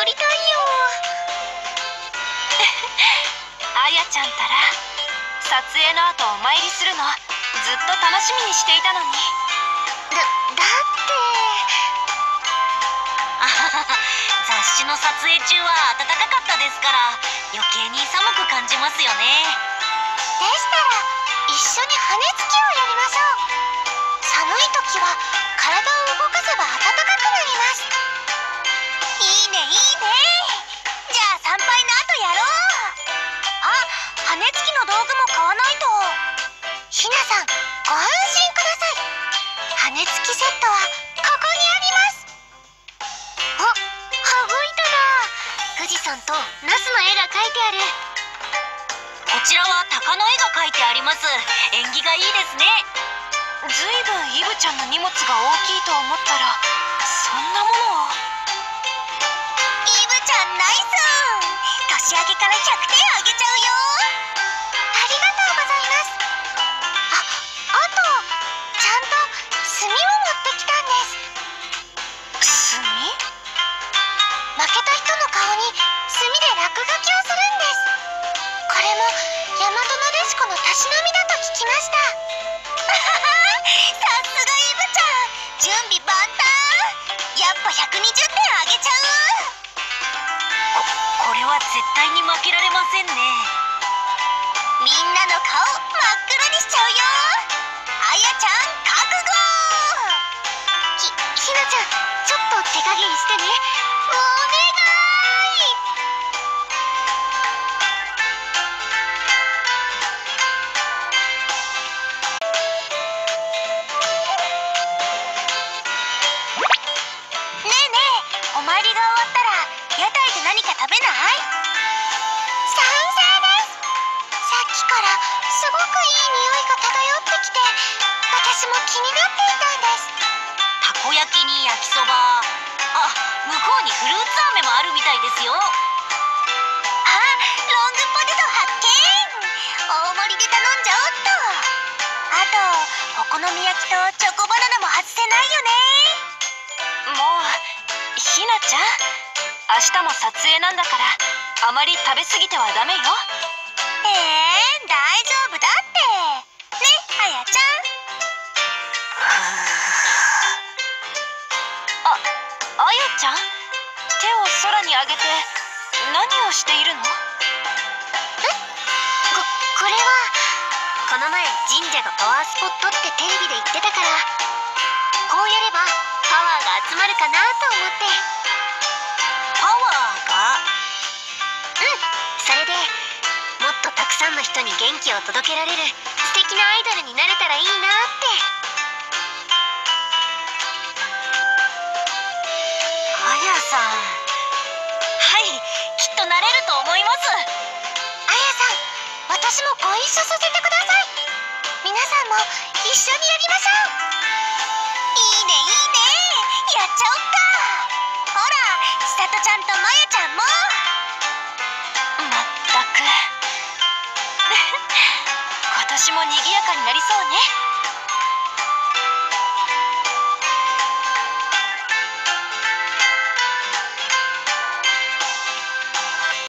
りたいよ。 あやちゃんたら撮影の後お参りするのずっと楽しみにしていたのに。 だってあははは雑誌の撮影中は暖かかったですから余計に寒く感じますよね。 でしたら一緒に羽根つきをやりましょう。寒い時は体を動かせば暖かくなります。 いいねいいね。じゃあ参拝の後やろう。あ、羽根つきの道具も買わないと。 ひなさん、ご安心ください。羽根つきセットはここにあります。あ、羽子板だ。富士山とナスの絵が描いてある。 こちらは鷹の絵が描いてあります。縁起がいいですね。 ずいぶんイブちゃんの荷物が大きいと思ったらそんなものを。 イブちゃんナイス。年明けから100点あげちゃうよ。 ありがとうございます。あと、ちゃんと墨を持ってきたんです。 墨？ 負けた人の顔に墨で落書きをするんです。これも大和なでしこのたしなみだと聞きました。 さすがイブちゃん、準備万端。やっぱ120点あげちゃう。これは絶対に負けられませんね。みんなの顔真っ黒にしちゃうよ。あやちゃん覚悟。 ひなちゃん、ちょっと手加減してね。お願い。 ねえねえ、お参りが終わったら屋台で何か食べない？ 賛成です。さっきからすごくいい匂いが漂ってきて、私も気になっていたんです。 たこ焼きに焼きそば。あ、向こうにフルーツ飴もあるみたいですよ。あ、ロングポテト発見。大盛りで頼んじゃおっと。あとお好み焼きとチョコバナナも外せないよね。 もうひなちゃん、明日も撮影なんだからあまり食べ過ぎてはダメよ。 大丈夫だってね、あやちゃん。 あやちゃん、手を空に上げて何をしているの？ これはこの前神社がパワースポットってテレビで言ってたから、こうやればパワーが集まるかなと思って。 パワーが？ それでもっとたくさんの人に元気を届けられる素敵なアイドルになれたらいいなって。 あやさん、はい、きっとなれると思います。 あやさん、私もご一緒させてください。皆さんも一緒にやりましょう。 いいねいいね、やっちゃおっか。ほら、ちさとちゃんとまやちゃんも。 まったく今年も賑やかになりそうね。